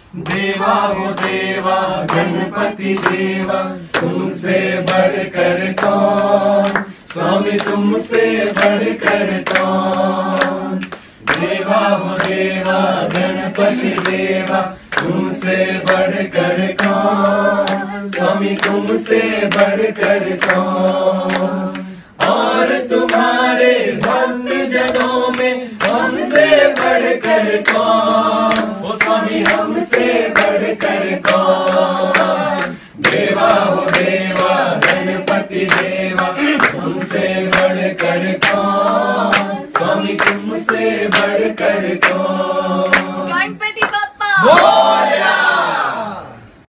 देवा हो देवा गणपति देवा, तुमसे बढ़कर कौन, स्वामी तुमसे बढ़कर कौन। देवा हो देवा गणपति देवा, तुमसे बढ़कर कौन, स्वामी तुमसे बढ़कर कौन।